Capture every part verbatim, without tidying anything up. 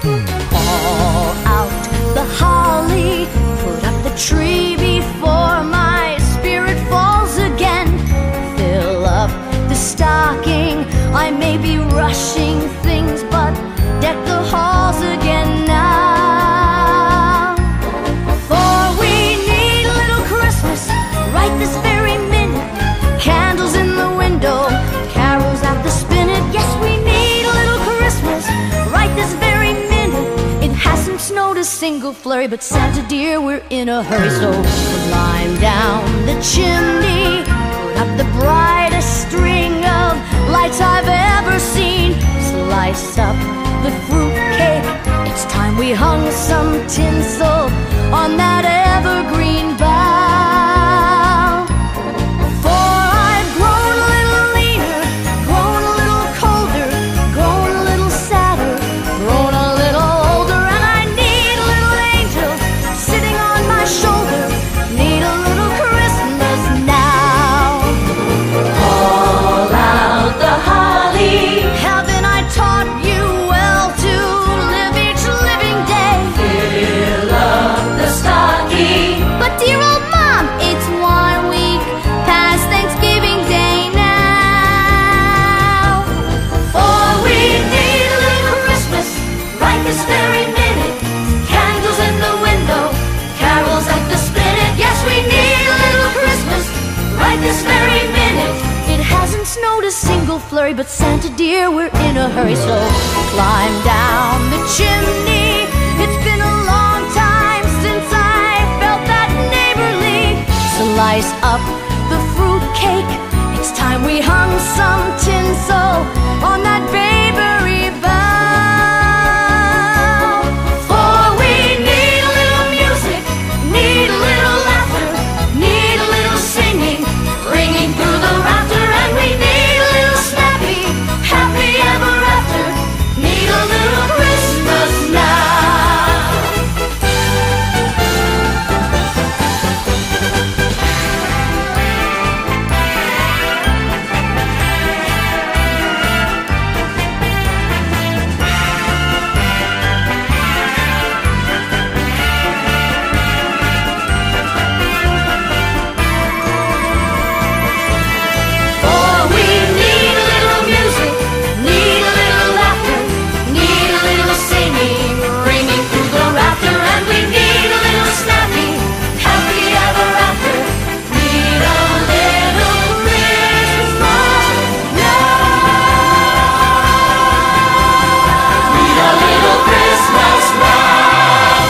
Call out the holly, put up the tree before my spirit falls again. Fill up the stocking, I may be rushing things, but deck the halls again now. For we need a little Christmas right this very minute. Candles in the window, carols at the spinet. Yes, we need a little Christmas right this very minute. It hasn't snowed a single flurry, but Santa dear, we're in a hurry. So climb down the chimney, put up the brightest string of lights I've ever seen. Slice up the fruit cake, it's time we hung some tinsel on that evergreen bough. For I've grown a little leaner, grown a little colder, grown a little sadder, grown a little older, and I need a little angel sitting on my shoulder. Need a little Christmas now. Call out the holly, haven't I taught you well to live each living day? Fill up the stocking. But dear old Mom, it's one week past Thanksgiving Day now. For we need a little Christmas right this very minute. Candles in the window, carols at the spinet. Yes, we need a little Christmas right this very minute. It hasn't snowed a single flurry, but Santa dear, we're in a hurry. So climb down the chimney, it's been a long time since I felt that neighborly. Slice up the fruit cake, it's time we hung some tinsel on that babery bough. For we need a little music, need a little laughter, need a little singing, ringing through the rafter, and we need a little snappy, happy ever after. Need a little Christmas now. For we need a little music, need a little laughter, need a little singing, ringing through the rafter, and we need a little snappy, happy ever after. Need a little Christmas now. Need a little Christmas now.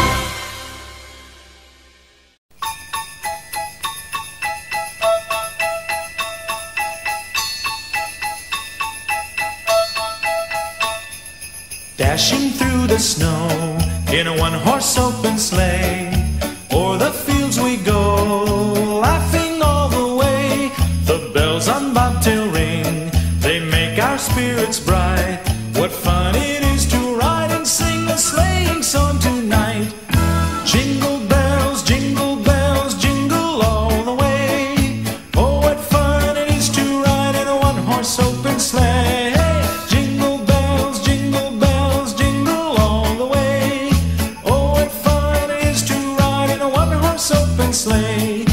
Dashing through the snow in a one-horse open sleigh, o'er the fields we go, laughing all the way. The bells on bobtail ring, they make our spirits bright. What fun it is to ride and sing a sleighing song tonight. Jingle bells, jingle bells, jingle all the way. Oh, what fun it is to ride in a one-horse open sleigh. Jingle bells, jingle bells, jingle all the way. Oh, what fun it is to ride in a one-horse open sleigh.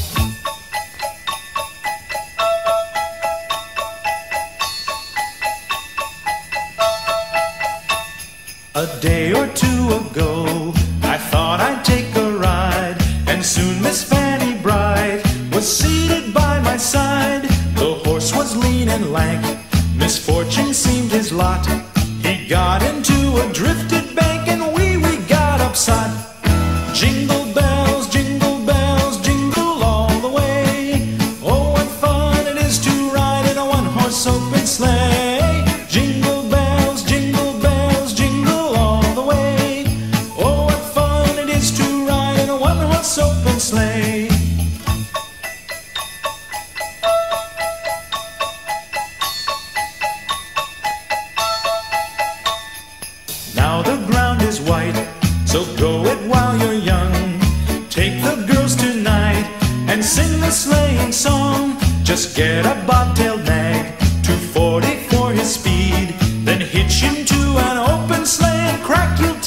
A day or two ago, I thought I'd take a ride, and soon Miss Fanny Bright was seated by my side. The horse was lean and lank, misfortune seemed his lot. He got into a drifted bank, and we, we got upset. Jingle bells, jingle bells, jingle all the way. Oh, what fun it is to ride in a one-horse open sleigh. Jingle bells, jingle bells, jingle all the way. Oh, what fun it is to ride in a one-horse open sleigh. Now the ground is white, so go it while you're young. Take the girls tonight and sing the sleighing song. Just get a bobtailed nag, two forty for his speed, then hitch him to an open sleigh and crack, you'll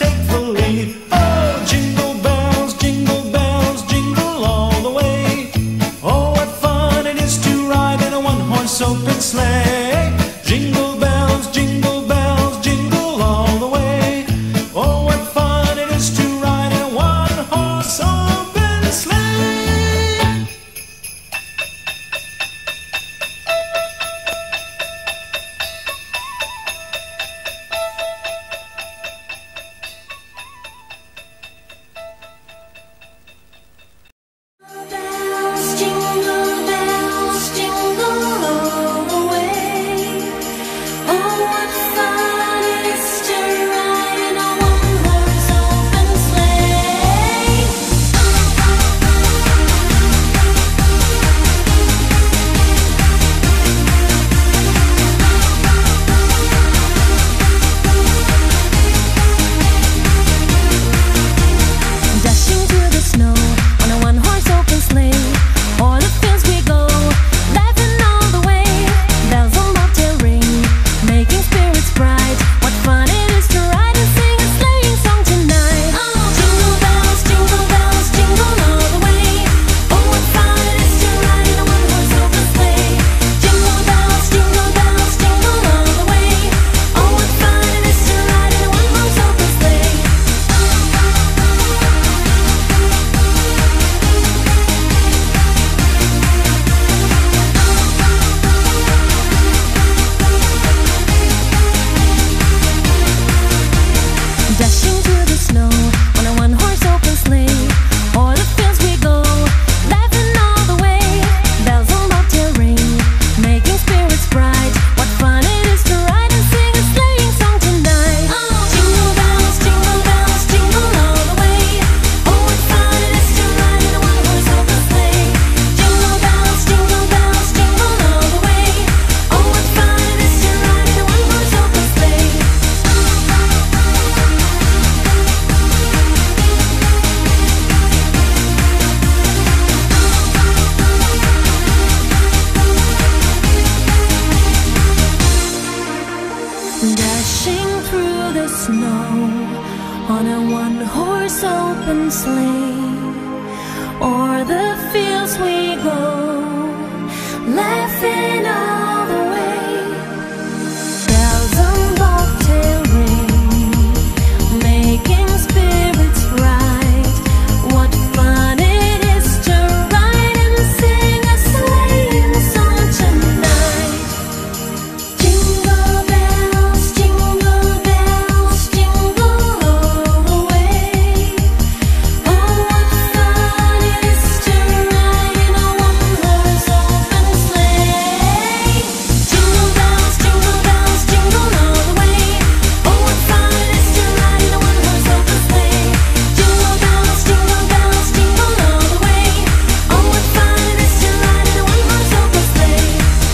the snow on a one-horse open sleigh. O'er the fields we go, laughing all the way. Bells on bobtail ring, making spirits bright. What fun it is to ride and sing a sleighing song tonight. Jingle bells, jingle bells, jingle all the way. Oh, what fun it is to ride in a one-horse open sleigh. Jingle bells, jingle bells, jingle all the way. Oh, what fun it is to ride in a one-horse open sleigh. Jingle bells, jingle bells, jingle all the way. Oh, what fun it is to ride in a one-horse open sleigh.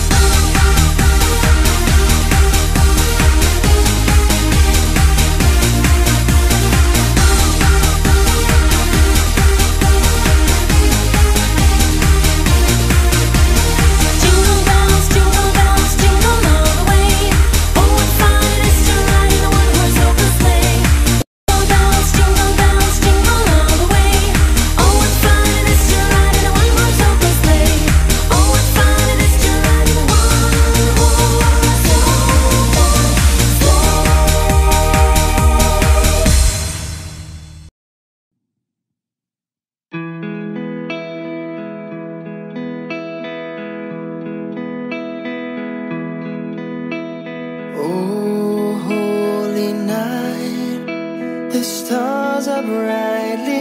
Jingle bells, jingle bells, jingle all the way. Oh, what fun it is to ride in a one-horse open sleigh. Jingle bells, jingle bells, jingle all the way. Oh, what fun it is to ride in a one-horse open sleigh. Oh, what fun it is to ride in a one-horse Oh, holy night, the stars are brightly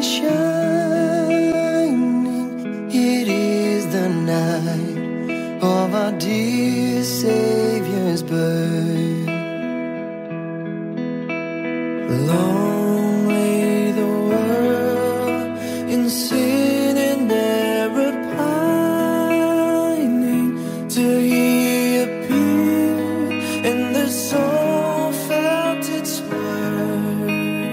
shining. It is the night of our dear Savior's birth. Long lay the world in sin and error pining, till He appeared and the soul felt its worth.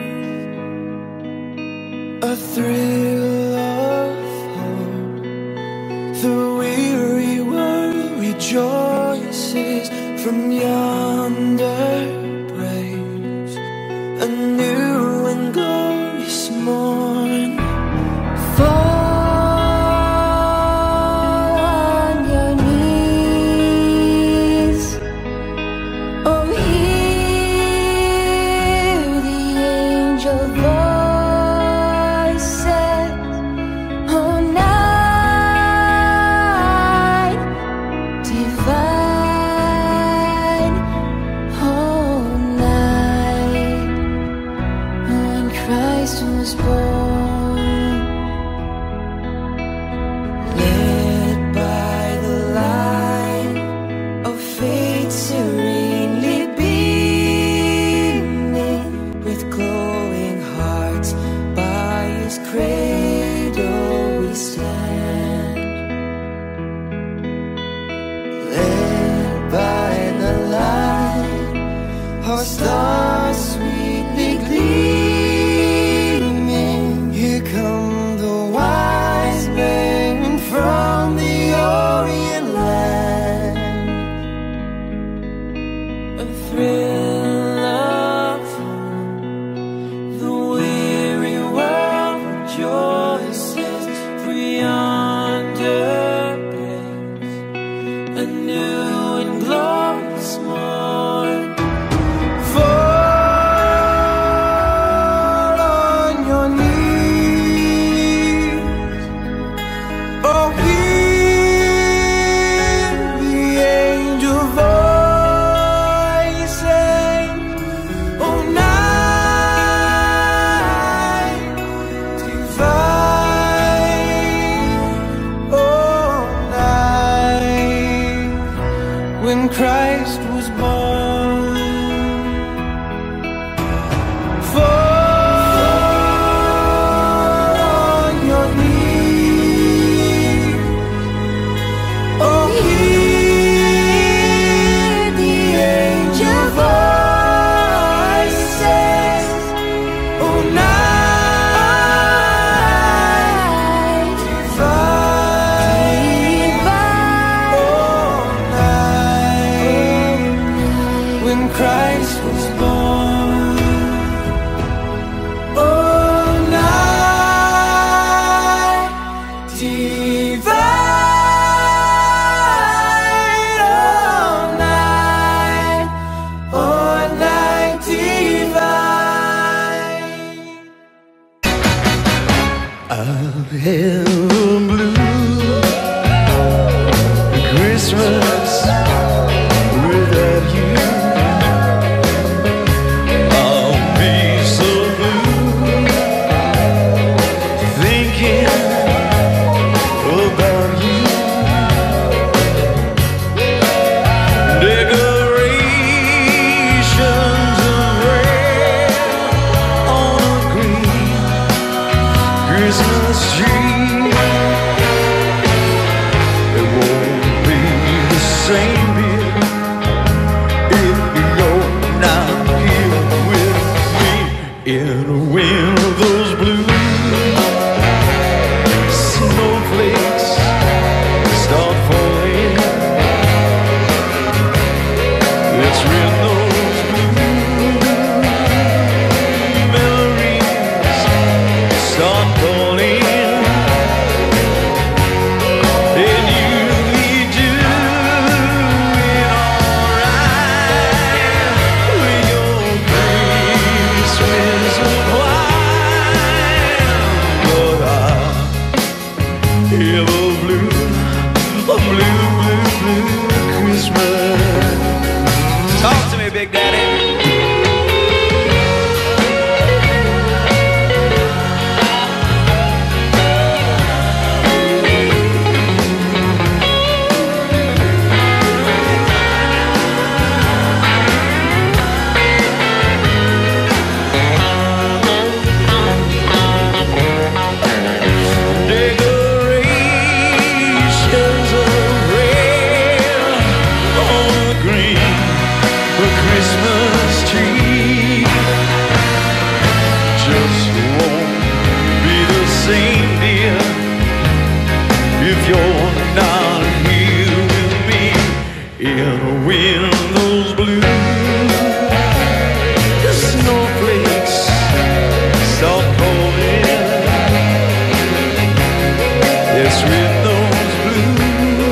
A thrill of hope, the weary world rejoices from yonder breaks. A new and glorious morn. Fall on your knees. Oh, hear the angel voices. Oh, night divine. Oh, night when Christ was born. Led by the light of faith serenely beaming, with glowing hearts by His cradle we stand. Led by the light, our stars sweetly gleaming. Here come the wise men from the Orient land. A thrill of hope, the weary world rejoices, for yonder breaks a new and glorious morn. Fall I'll have a blue Christmas without you. I'll be so blue thinking about you. Decorations of red on a green Christmas tree. It won't be the same, dear, if you're not here with me. In a wind of those blue snowflakes start falling. It's when those blue memories start calling. And you'll be doing alright with your Christmas of wine. But I have a blue, a blue, blue, blue Christmas. Talk to me, Big Daddy. Decorations of red on a green Christmas tree. Just won't be the same, dear, if you're not here with me. In a wind those blue snowflakes start calling. It's with those blue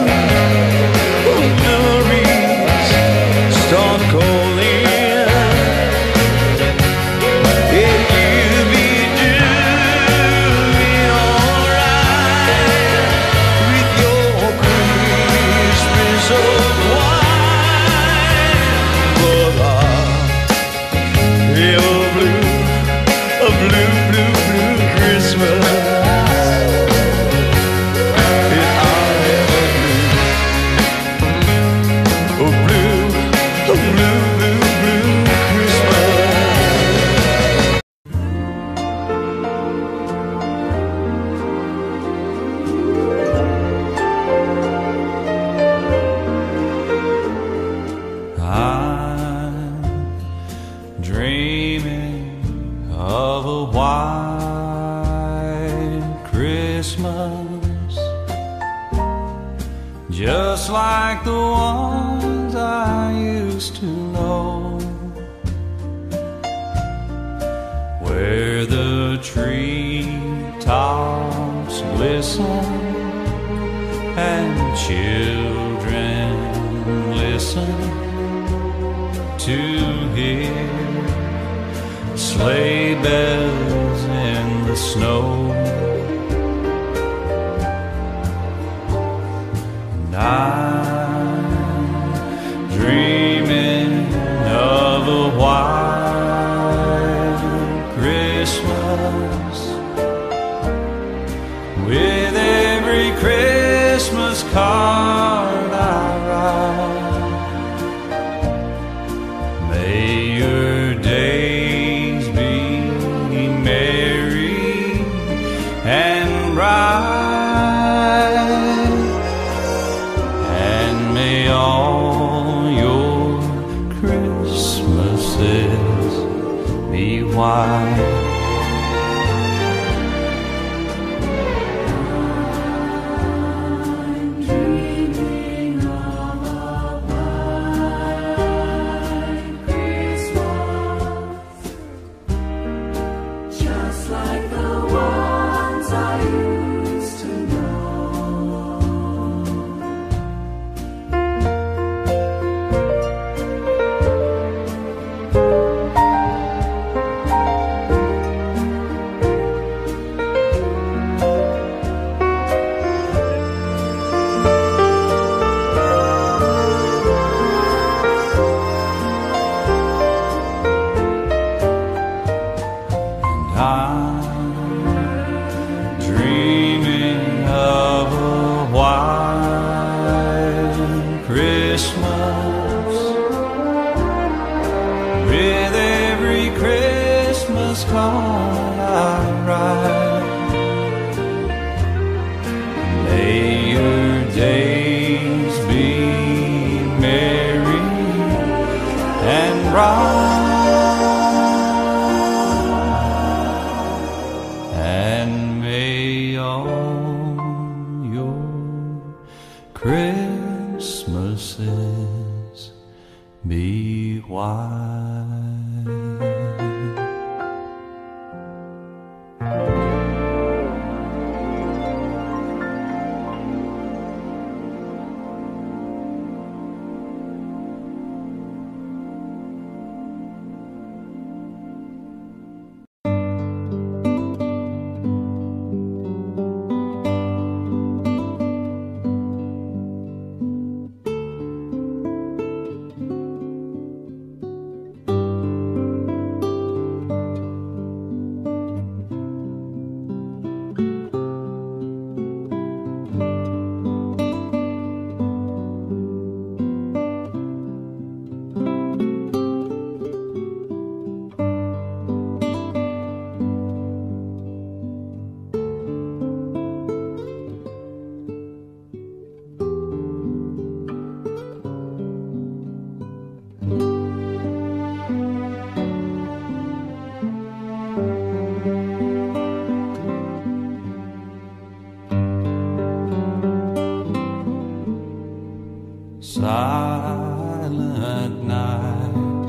memories start calling. And you'll be doing alright with your Christmas of wine. But I have a blue, a blue, blue, blue Christmas. And I have a blue, a blue, a blue, blue, blue Christmas. I'm dreaming of a white Christmas, just like the ones I used to know, where the treetops glisten and children listen to hear sleigh bells in the snow. And I'm dreaming of a white Christmas, with every Christmas card I write. May your days be merry and bright, and may all your Christmases be white. Jesus call I ride. May your days be merry and bright, and may all your Christmases be white. Silent night,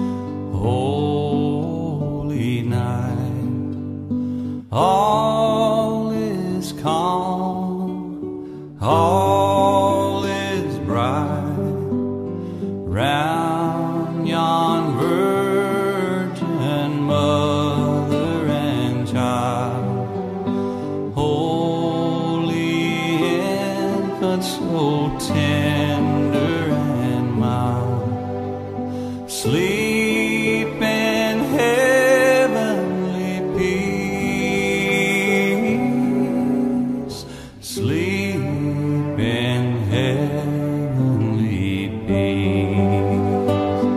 holy night, all is calm, all is bright, round yon virgin mother and child, holy infant so tender and mild, sleep in heavenly peace, sleep in heavenly peace.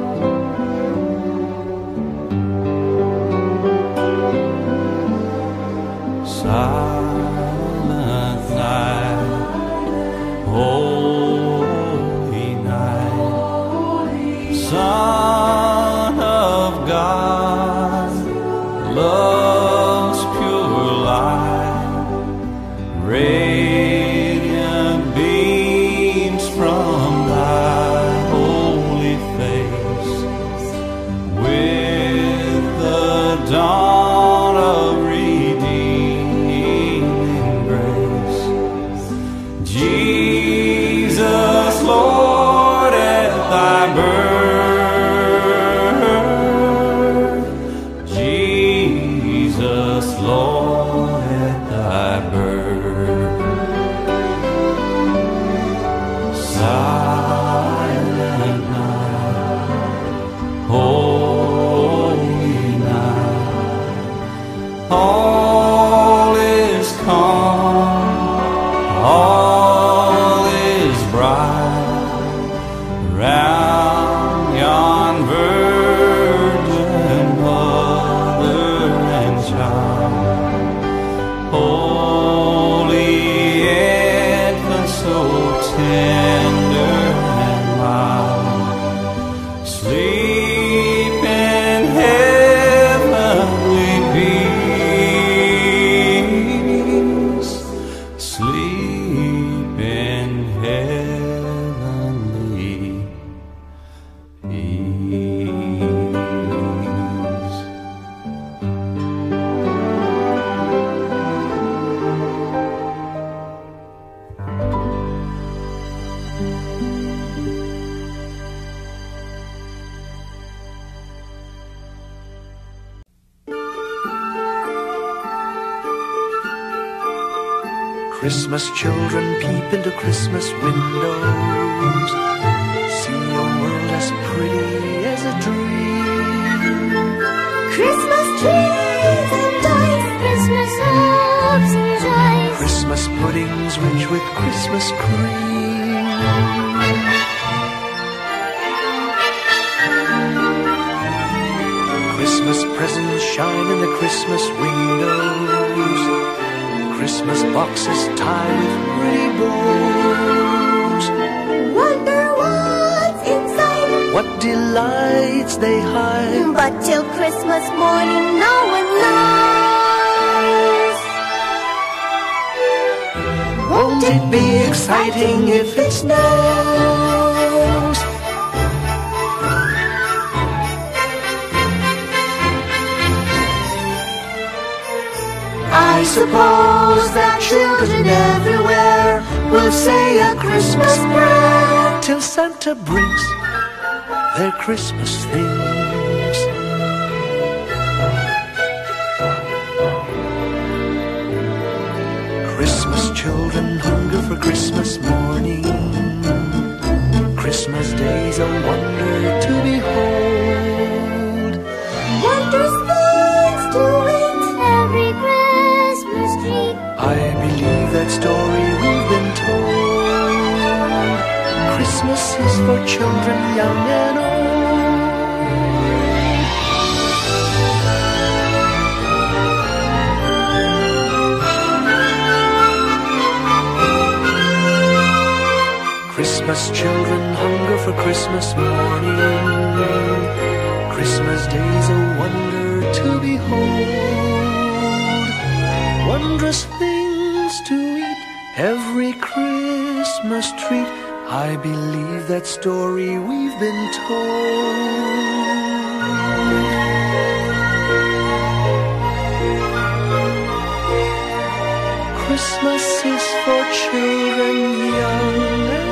Silent night, holy night, Son of God, love's pure light, radiant beams from thy holy face, with the dawn of redeeming grace. Jesus, Lord, at thy birth, Jesus, Lord, at thy birth. Silent night, holy night, all is calm, all is bright, round yon virgin mother and child, holy infant so tender and mild, sleep in heavenly peace, sleep in heavenly peace. Christmas children peep into Christmas windows, see a world as pretty as a dream. Christmas trees and dice, Christmas hopes and joys, Christmas puddings rich with Christmas cream. Christmas presents shine in the Christmas windows. Christmas boxes tied with pretty bows. Wonder what's inside, what delights they hide. but till Christmas morning no one knows. Won't it be exciting if it snows? I suppose that children everywhere will say a Christmas prayer Till Santa brings their Christmas things. Christmas children hunger for Christmas morning. Christmas day's a wonder to behold. Wondrous things to eat, every Christmas treat. I believe that story we've been told. Christmas is for children young and old. Christmas children hunger for Christmas morning. Christmas day's a wonder to behold. Wondrous things to eat, every Christmas treat. I believe that story we've been told. Christmas is for children young and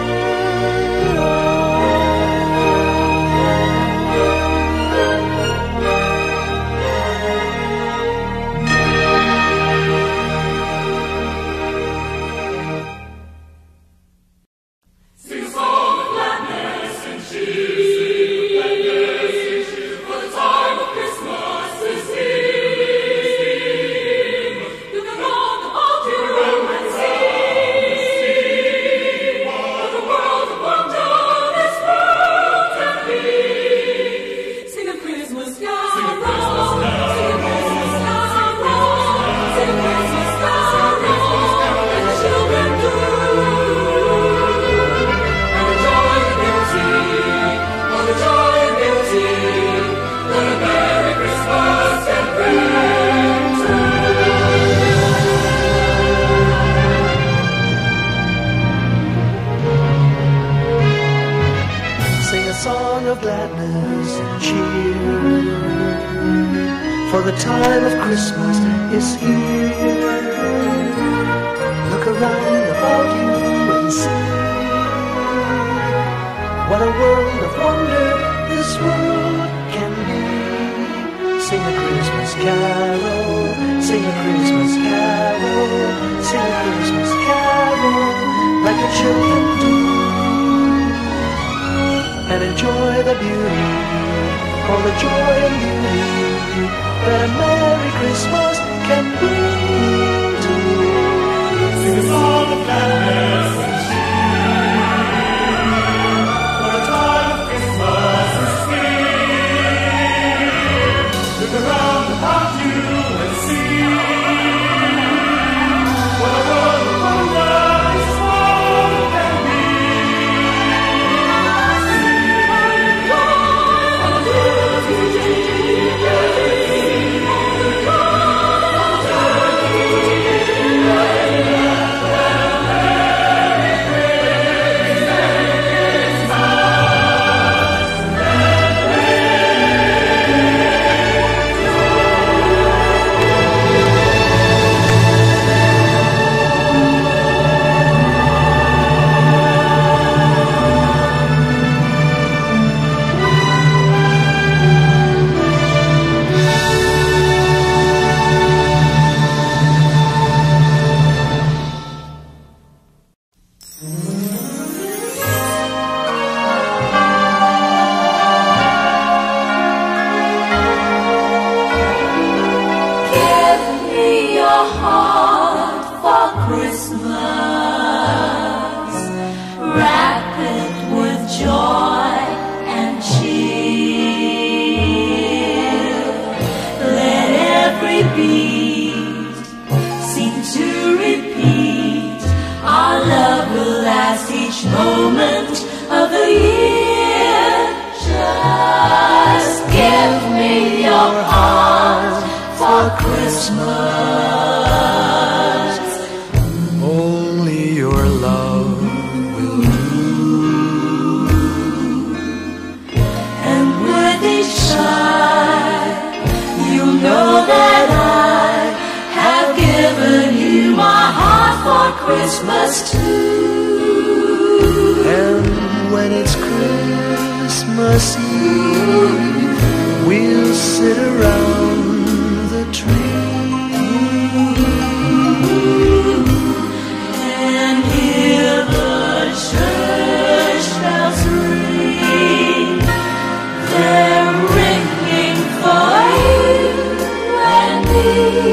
for the time of Christmas is here. Look around about you and see what a world of wonder this world can be. Sing a Christmas carol, sing a Christmas carol, sing a Christmas carol like the children do, and enjoy the beauty, all the joy and beauty that a Merry Christmas can bring to you. Sing a song of gladness and cheer, for the time of Christmas is here. Look around about you and see what a world of wonder this world can be. Joy and cheer. Christmas. Only your love will do. And with each child, you'll know that I have given you my heart for Christmas too. And when it's Christmas Eve, we'll sit around the tree and hear the church bells ring. They're ringing for you and me.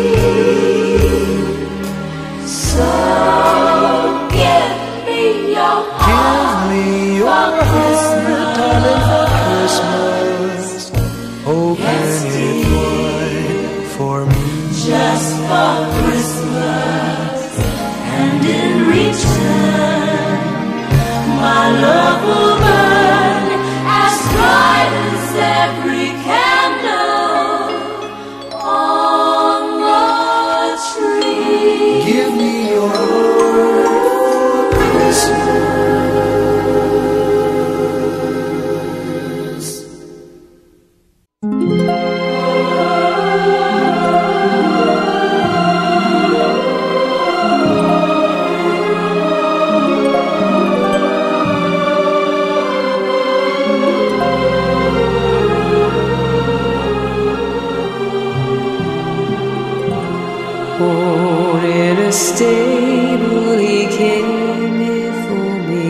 So give me your heart. Give me your heart, darling, for Christmas. Open it wide for me. Just for Christmas, and in return, my love will burn as bright as every candle on the tree. Give me your heart for Christmas. Born in a stable, he came here for me.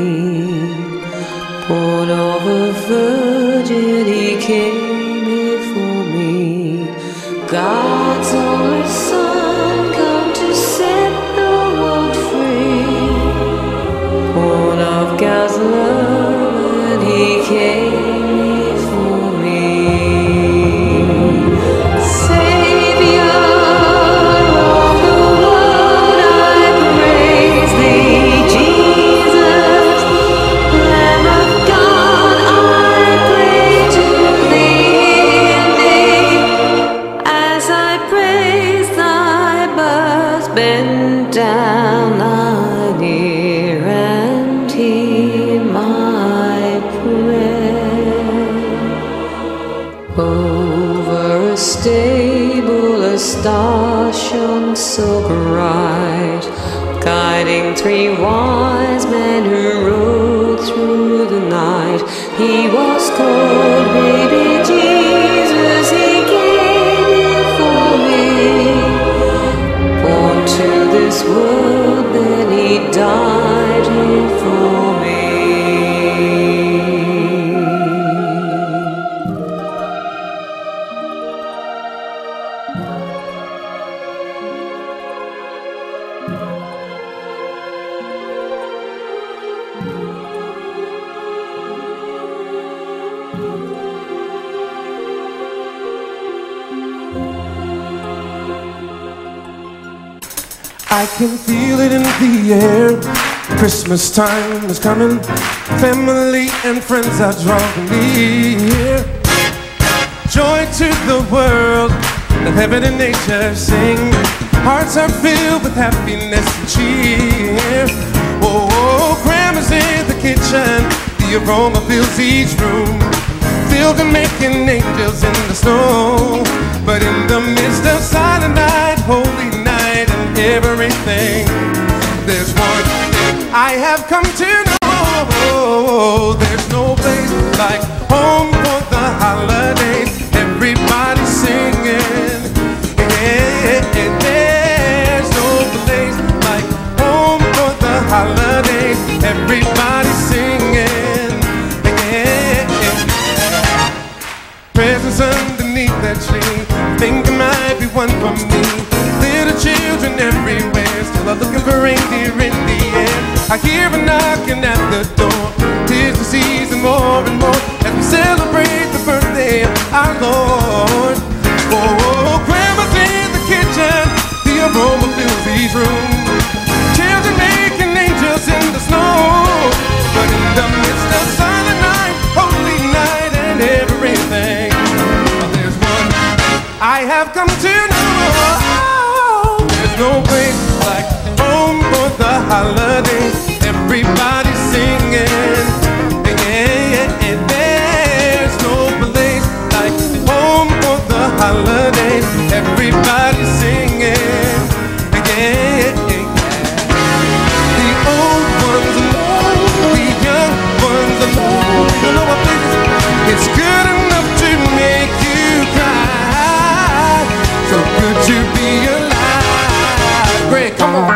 Born of a virgin, he came here for me. God's only Son, come to set the world free. Born of God's love, and he came here for me. Savior of the world, I praise thee, Jesus. Lamb of God, I pray to thee in thee. As I praise thy birth, bend down thine ear and hear my prayer. Over a stable, a star shone so bright, guiding three wise men who rode through the night. He was called baby Jesus, he came here for me. Born to this world, then he died here for me. I can feel it in the air. Christmas time is coming. Family and friends are drawing near. Joy to the world. Let heaven and nature sing. Hearts are filled with happiness and cheer. Oh, oh, grandma's in the kitchen. The aroma fills each room. Filled and making angels in the snow. But in the midst of silent night, holy night, and everything, there's one thing I have come to know. There's no place like home for the holidays. Everybody singing. Yeah, there's no place like home for the holidays. Everybody singing. Yeah, presents underneath that tree. Think it might be one for me. Little children everywhere, still are looking for reindeer in the air. I hear a knocking at the door. Tis the season more and more as we celebrate the birthday of our Lord. Oh, grandma's in the kitchen, the aroma fills these rooms. Children making angels in the snow. But in the midst of silent night, holy night, and everything, there's one I have come to know. no place like home for the holidays. Everybody singing, yeah, yeah, yeah. There's no place like home for the holidays. Everybody singing, yeah, yeah, yeah. The old ones alone, the young ones alone. You know what, baby? It's good enough to make you cry. So good to be alive. Greg, come on.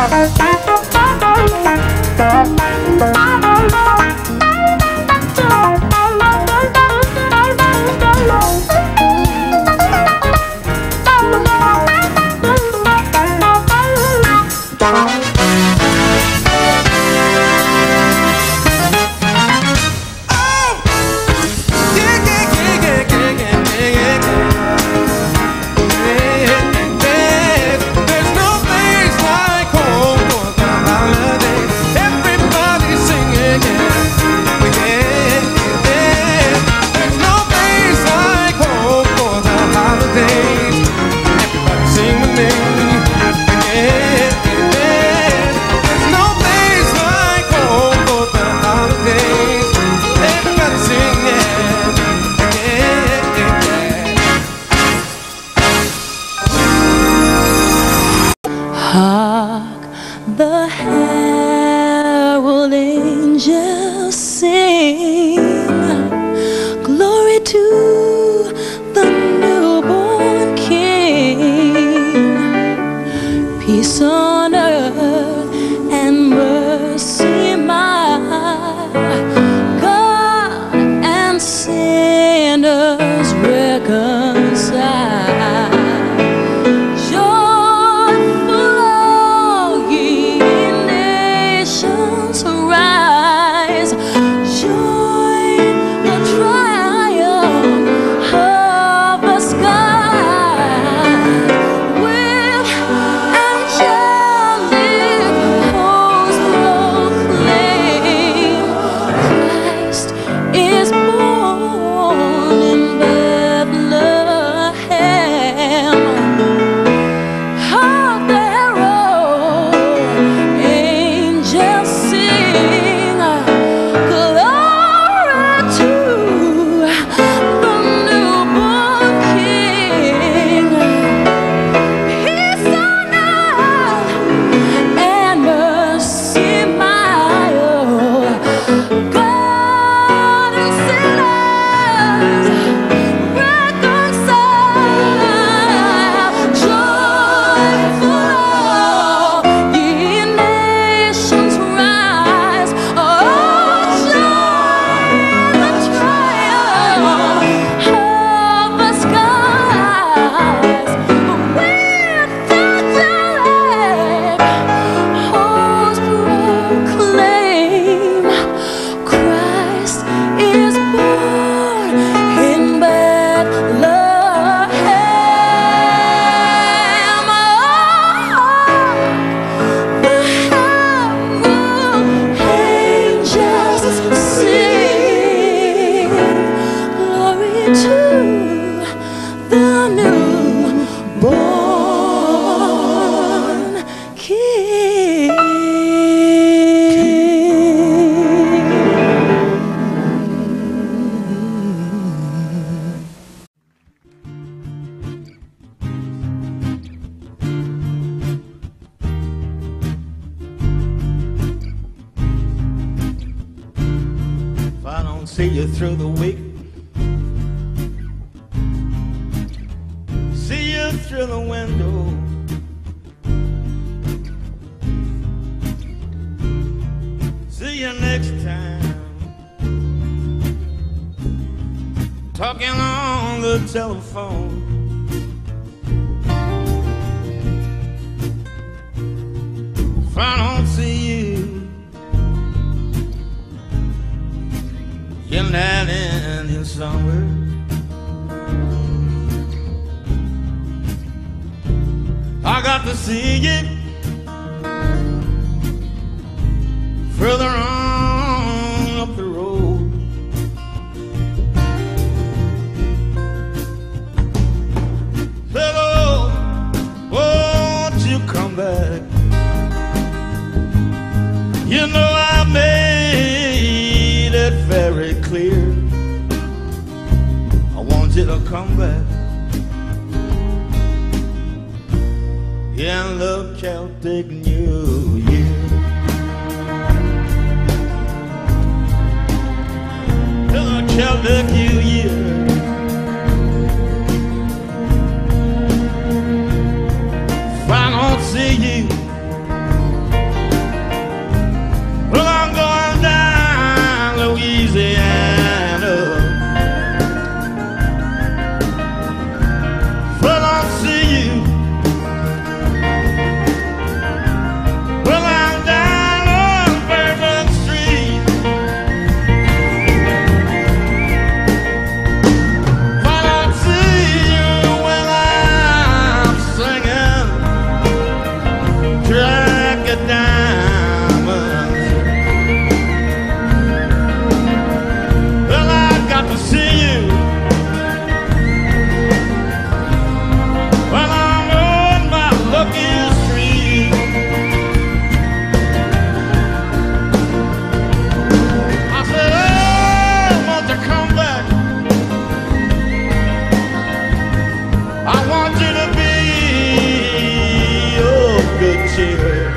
Hark the herald angels sing, glory to the newborn King, peace on earth and mercy mild, God and sinners reconciled. See you through the week, see you through the window, see you next time, talking on the telephone. If I don't see you, you're not in here somewhere. I got to see you further on up the road. Said, oh, won't you come? come back in the Celtic New Year. The Celtic New Year. If I don't see you, well, I'm going down Louisiana. If I don't see you, well, I'm down on Bourbon Street. If I don't see you when I'm singing Track of Diamonds, well, I got to see you when I'm on my lucky street. I said, oh, won't you come back? I want you to be of good cheer.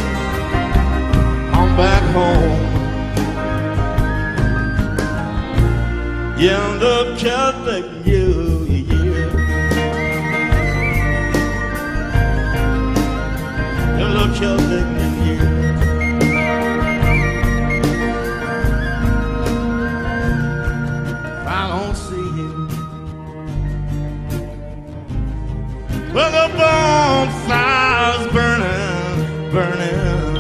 I'm back home in the Celtic New Year. In the Celtic New Year. If I don't see you, well, the bonfire's burning, burning.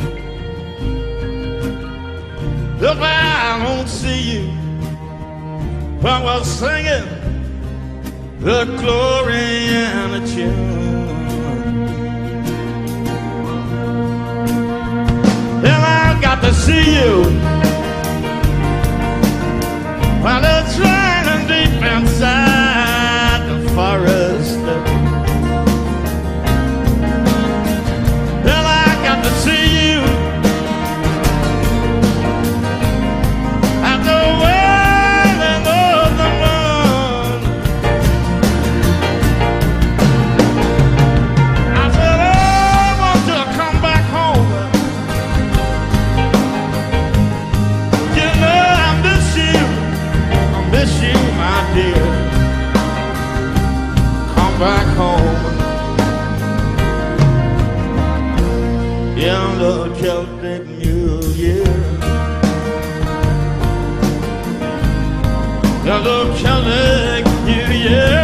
If I don't see you, well, we're singing the glory and the tune. And I got to see you while it's raining deep inside the forest. Well, I got to see you at the wailing of the moon. I said, oh, I want you to come back home. You know I miss you, I miss you, my dear. Come back home in the Celtic New Year. In the Celtic New Year.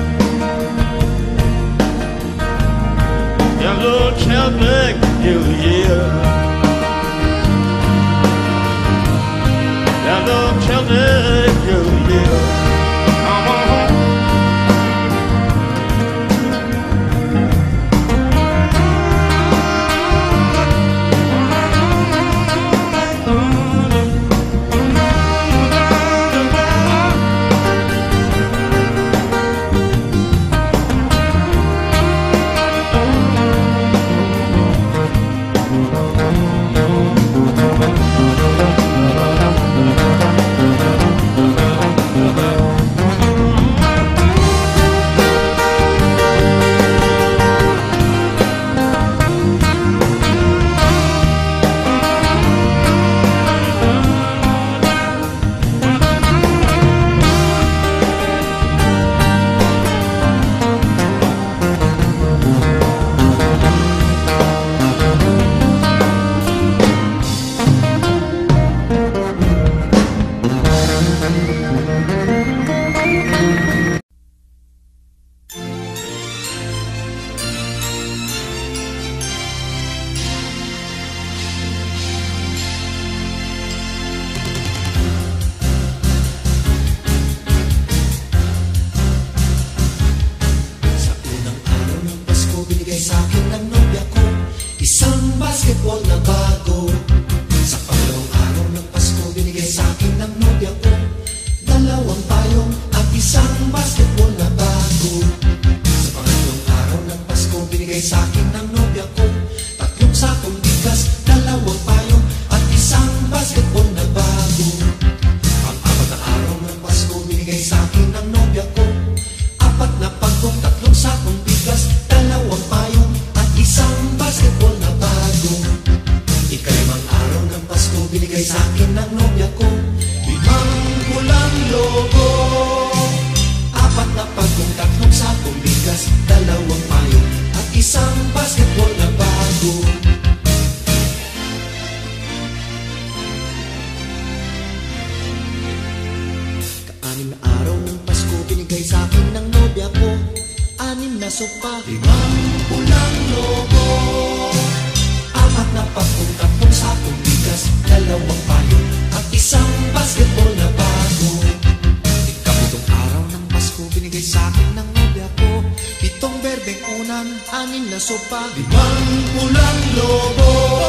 In the Celtic New Year. In the Celtic New Year. Come on home. Sa'kin ang nobya ko anim na sopa, limang pulang lobo, apat na pagkong, tatlong sakong bigas, dalawang payo, at isang basketball na bago. Ikapitong araw ng Pasko, binigay sa akin ng nobya ko, pitong berdeng unan, anim na sopa, limang pulang lobo,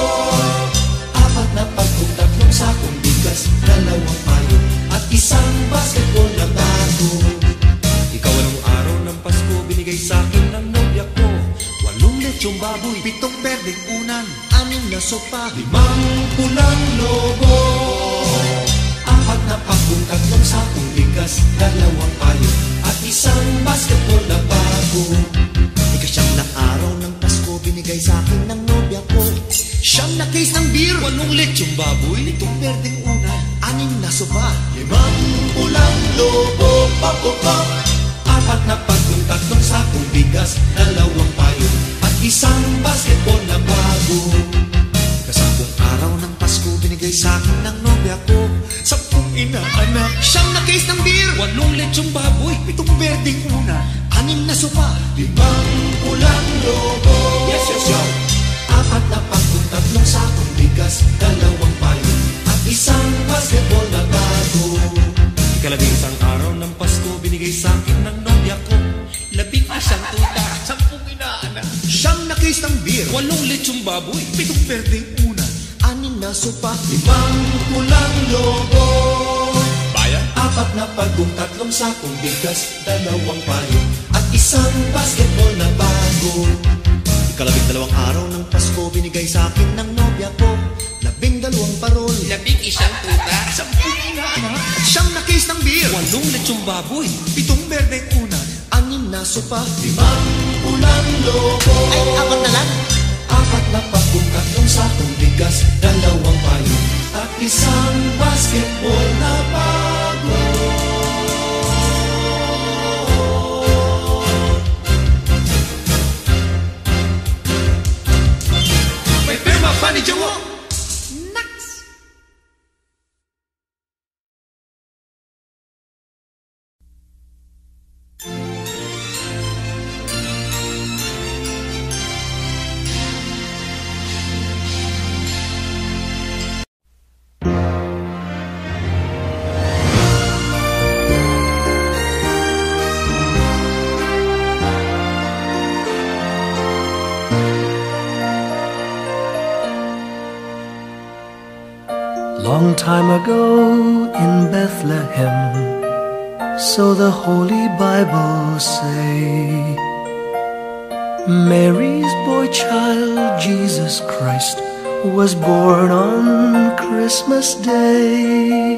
apat na pagkong, tatlong sakong bigas, dalawang payo, at isang basketball na bago. Ikaw anong araw ng Pasko, binigay sa akin ng nobya ko, walong lechong baboy, pitong berdeng unan, anim na sopa, limang pulang lobo, apat na pagkong, tatlong sakong bigas, dalawang payo, at isang basketball na bago. Ikasyam na araw ng Pasko, binigay sa akin ng nobya ko, siyam na case ng beer, walong lechong baboy, pitong berdeng unan, anim na sopa, limang pulang lobo, pop, pop, pop, apat na pagkong, tatlong sakong bigas, dalawang payo, at isang basketball na bago. Kasampung araw ng Pasko, binigay sa akin ng nobya ko, sampung inaanak, siyam na case ng beer, walong lechong baboy, pitong berdeng una, anim na sopa, limang pulang lobo, yes, yes, yes, apat na pagkong, tatlong sakong bigas, dalawang payo, at isang basketball na bago. Ikalabing isang araw ng Pasko, binigay sa akin ng nobya ko, labing isang tuta, sampung inaanak, siyam na case ng beer, walong lechong baboy, pitong berdeng una, anim na sopa, limang pulang lobo, bayan, apat na pagkong, tatlong sakong bigas, dalawang payo, at isang basketball na bago. Ikalabing dalawang araw ng Pasko, binigay sa akin ng nobya ko, labing dalawang parol, labing isang tuta, sampung inaanak, siyam na case ng beer, walong lechong baboy, pitong berdeng una, anim na sopa, limang pulang lobo, ay apat na lang, apat na pagkong, tatlong sakong bigas, dalawang payo, at isang basketball na bago. May pirma pa ni Jowo. Long time ago in Bethlehem, so the Holy Bible say, Mary's boy child, Jesus Christ, was born on Christmas Day.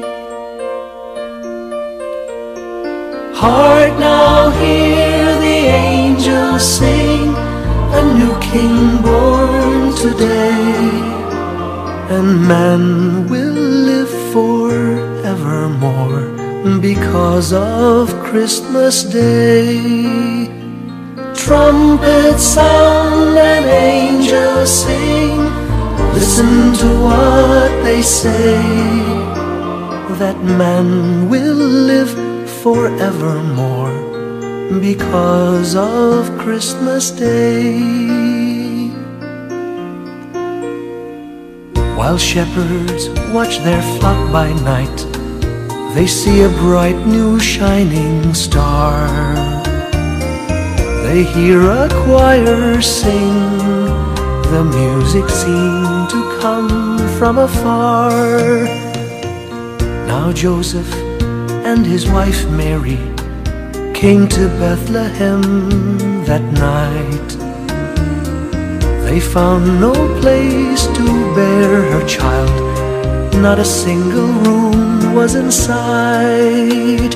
Hark now, hear the angels sing, a new King born today. And man will live forevermore because of Christmas Day. Trumpets sound and angels sing, listen to what they say, that man will live forevermore because of Christmas Day. While shepherds watch their flock by night, they see a bright new shining star. They hear a choir sing, the music seemed to come from afar. Now Joseph and his wife Mary came to Bethlehem that night. They found no place to bear her child, not a single room was in sight.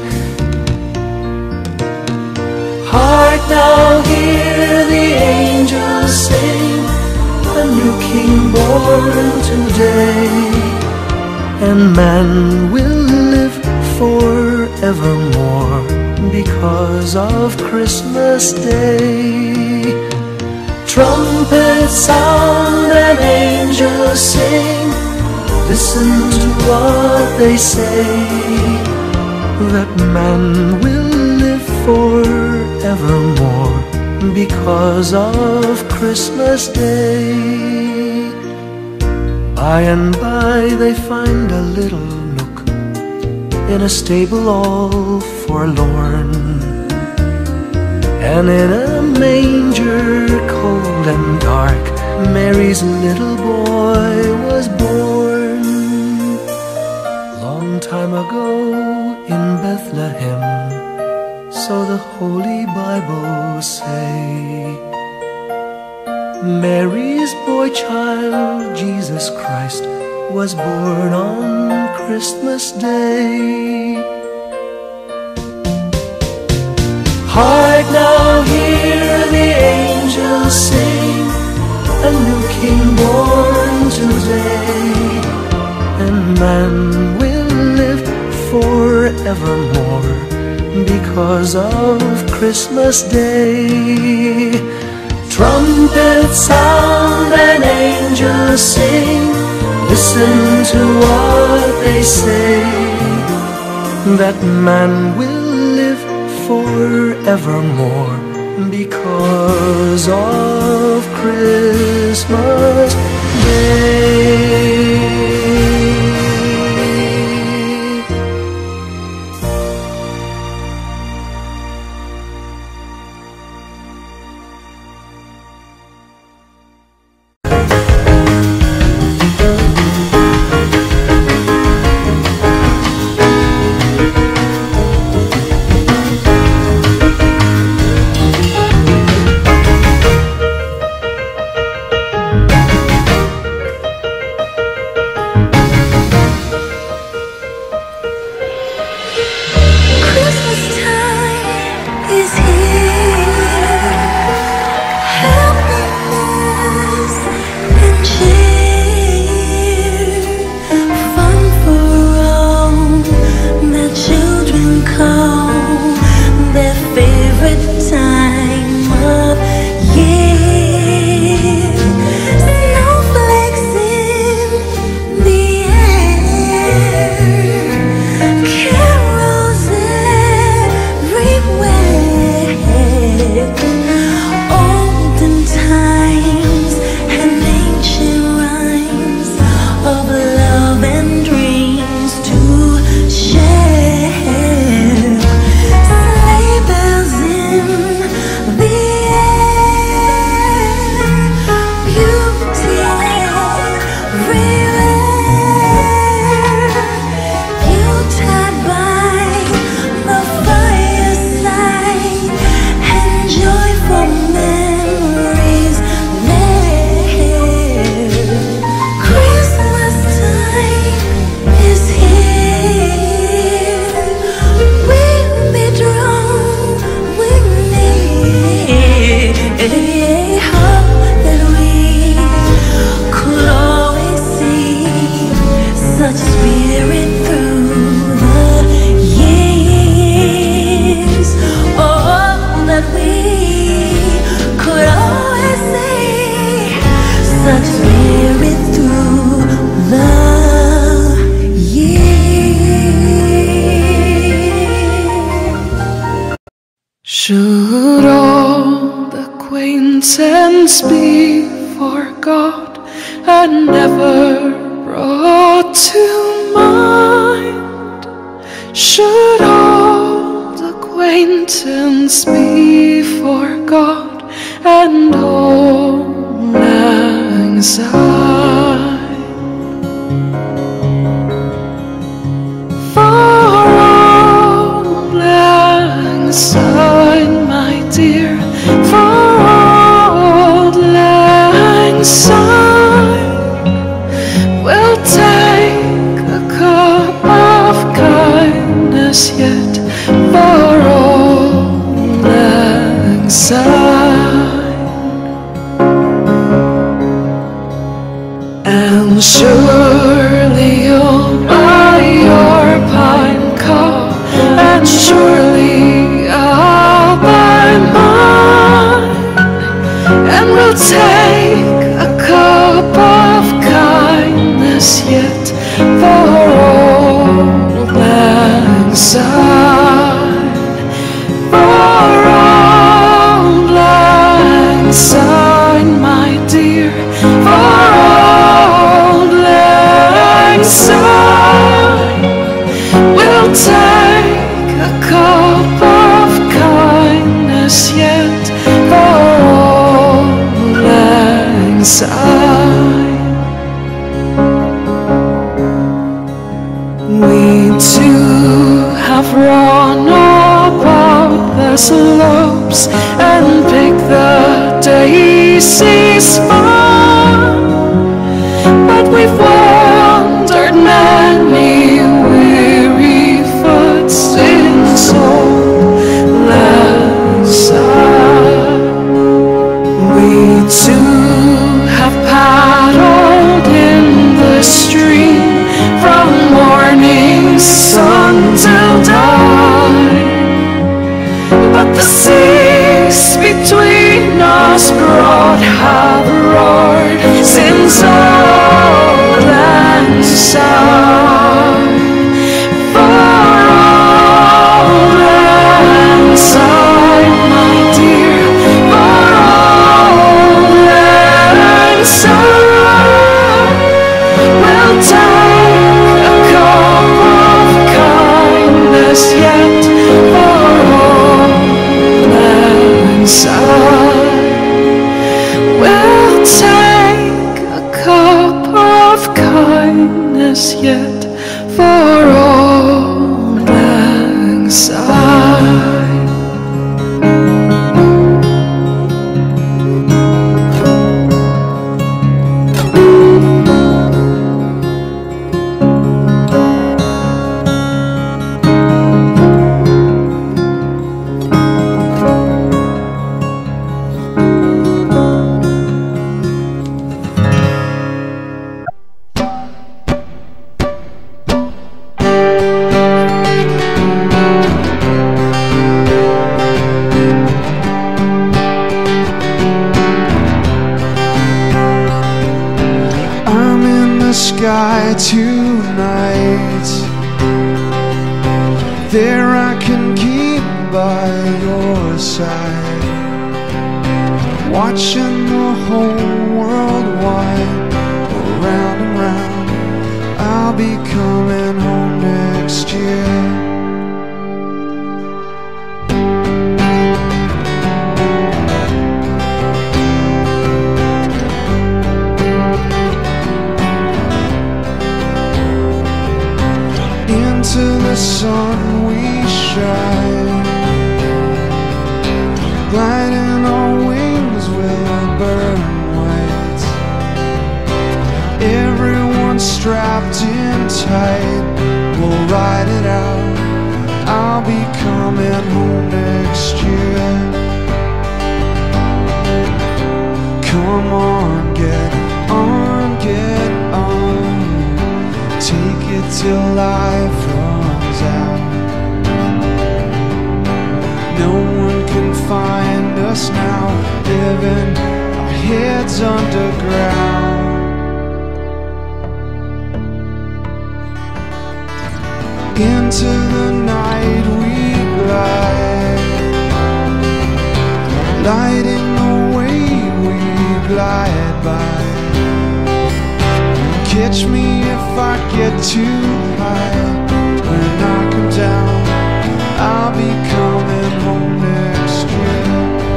Hark now, hear the angels sing, a new King born today, and man will live forevermore because of Christmas Day. Trumpets sound and angels sing, listen to what they say, that man will live forevermore because of Christmas Day. By and by they find a little nook in a stable all forlorn, and in a manger cold and dark Mary's little boy was born. Long time ago in Bethlehem, so the Holy Bible say, Mary's boy child, Jesus Christ, was born on Christmas Day. Hark now, hear the angels sing, a new King born today, and man will live forevermore because of Christmas Day. Trumpets sound and angels sing, listen to what they say, that man will live forevermore because of Christmas Day. Should old acquaintance be forgot and never brought to mind? Should old acquaintance be forgot and old lang syne? For old lang syne, my dear, for old lang syne, we'll take a cup of kindness yet for old lang syne. And surely you'll buy your pine cup, and surely I'll buy mine, and we'll take a cup of kindness yet for old lang syne, for old lang side. We two have run about the slopes and picked the daisies far, but we've wandered many weary foot since old Lesser. We too have paddled in the stream from morning sun till dawn, but the seas between us broad have roared since old and side. For old and side, my dear, for old and side, we'll take a cup of kindness yet for old and side. We'll take a cup of kindness yet for old lang syne. I'm in the sky tonight. There I can keep by your side, watching the whole world wind around and round. I'll be coming home next year. Into the sun we shine, gliding our wings will burn white. Everyone's strapped in tight, we'll ride it out. I'll be coming home next year. Come on, get on, get on. Take it till life runs out. No one can find us now, living our heads underground. Into the night we glide, lighting the way we glide by. Catch me if I get too high. When I come down, I'll be coming home next year.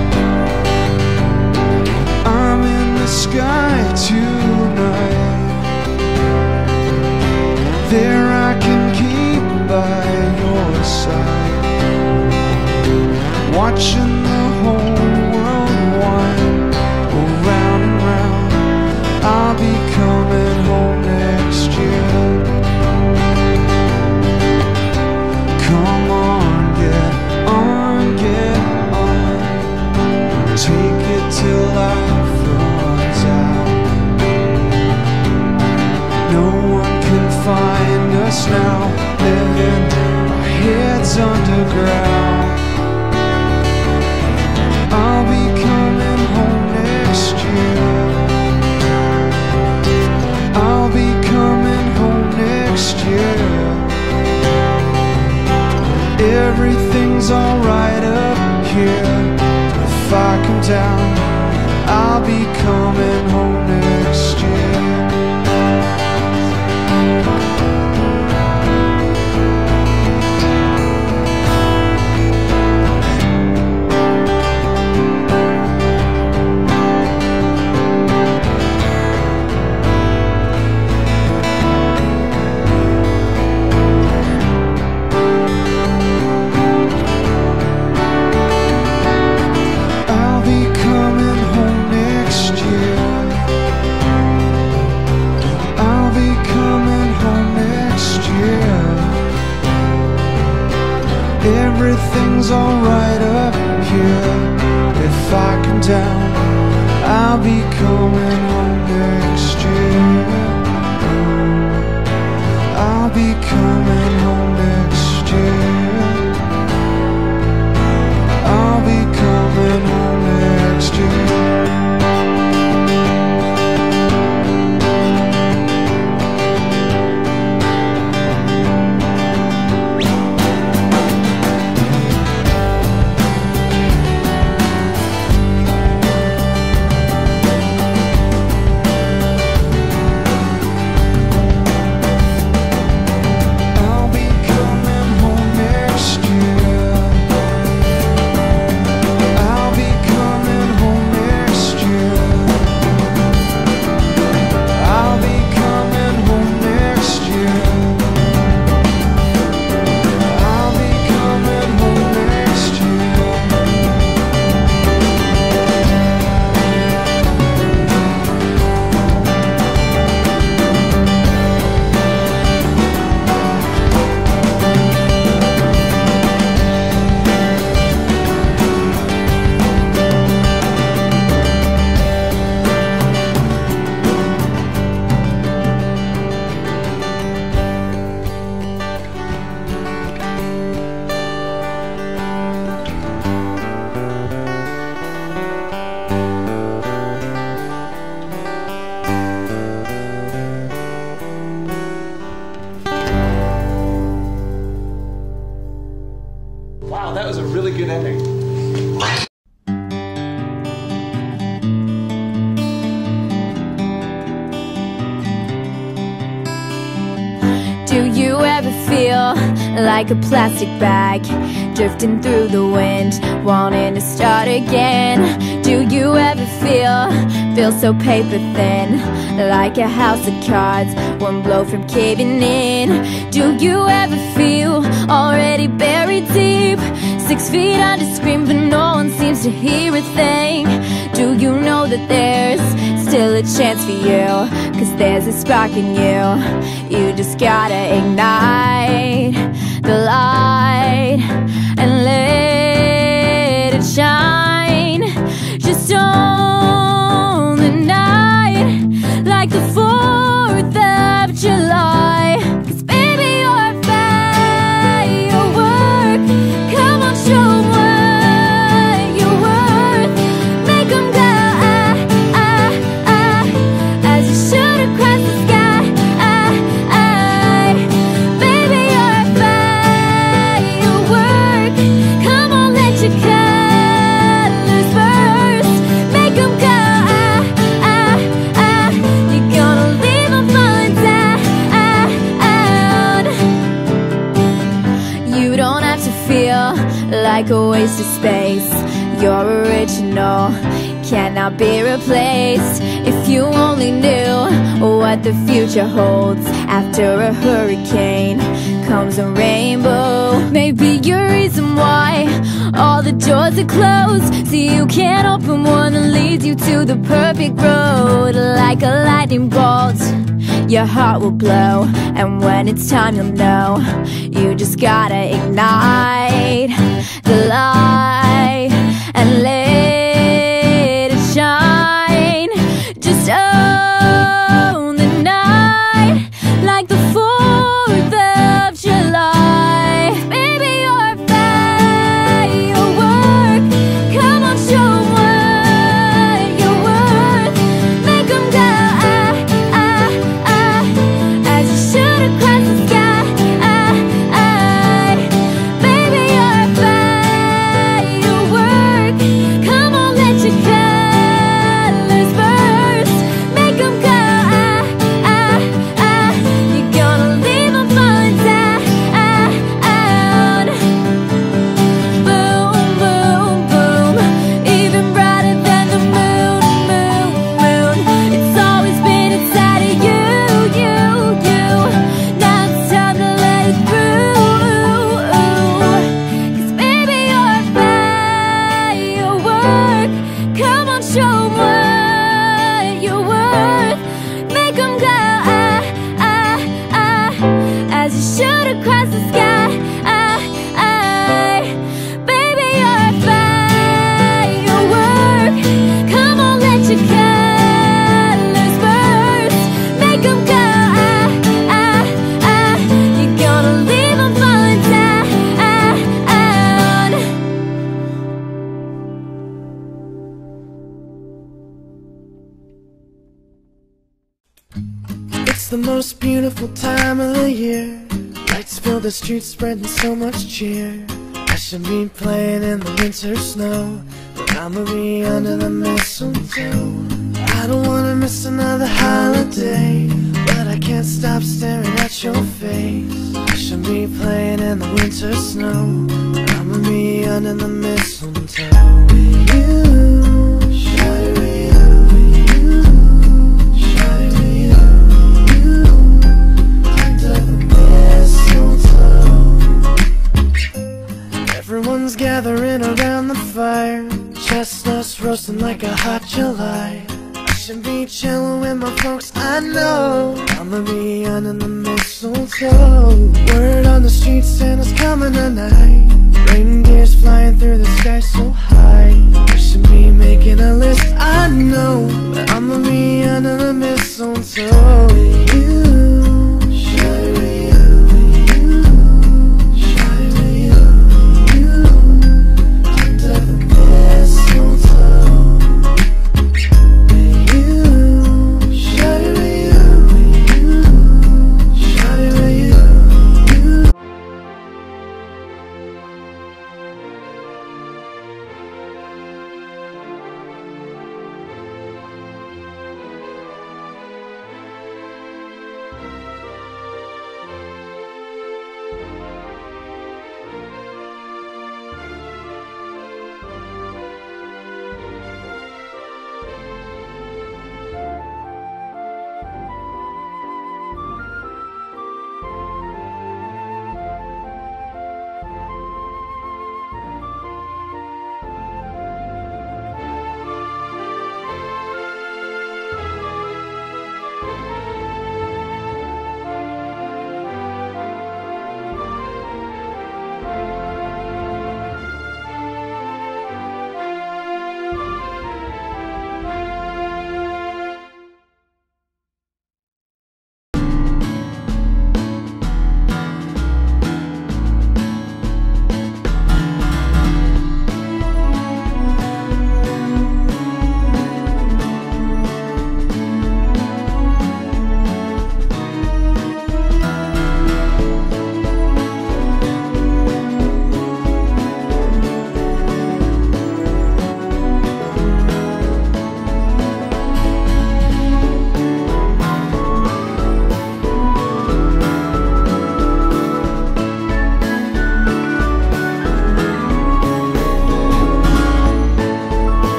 I'm in the sky tonight. There I can keep by your side, watching the whole world wind around and round. I'll be coming home next year. Come on, get on, get on. Take it till life runs out. No one can find us now, living our heads underground. I'll be coming home next year. I'll be coming home next year. Everything's alright up here. If I come down, I'll be coming home next year. down. I'll be coming home next year. I'll be coming home next year. I'll be coming home next year. Wow, that was a really good ending. Do you ever feel like a plastic bag drifting through the wind, wanting to start again? Do you ever feel, feel so paper thin, like a house of cards, one blow from caving in? Do you ever feel already buried deep, six feet under, scream but no one seems to hear a thing? Do you know that there's still a chance for you, cause there's a spark in you? You just gotta ignite the light and let it shine. Just own the night like the fourth of July. Cause baby, you're a firework. Come on, show 'em what you're worth. Make 'em go ah, ah, ah, as you shoot across the sky. Ah, ah. Baby, you're a firework. Come on, let your colors burst. Make 'em go ah, ah, ah. You're gonna leave 'em falling down. You don't have to feel like a waste of space. You're original, cannot be replaced. If you only knew what the future holds, after a hurricane comes a rainbow. Maybe your reason why all the doors are closed, so you can't open one that leads you to the perfect road. Like a lightning bolt, your heart will blow, and when it's time you'll know. You just gotta ignite the light and let it shine. Just own the night like the fourth of July. Baby, you're a firework. Come on, show 'em what you're worth. Make 'em go ah, ah, ah, as you shoot across the sky. Ah, ah. Baby, you're a firework. Come on. It's the most beautiful time of the year. Lights fill the streets, spreading so much cheer. I should be playing in the winter snow, but I'ma be under the mistletoe. I don't wanna miss another holiday, but I can't stop staring at your face. I should be playing in the winter snow, but I'ma be under the mistletoe. With you, shawty, with you, with you, shawty, with you, you, under the mistletoe. Everyone's gathering around the fire, chestnuts roasting like a hot July. I should be chillin' with my folks, I know. I'ma be under the mistletoe. Word on the street, Santa's coming tonight. Reindeers flying through the sky so high. I should be making a list, I know.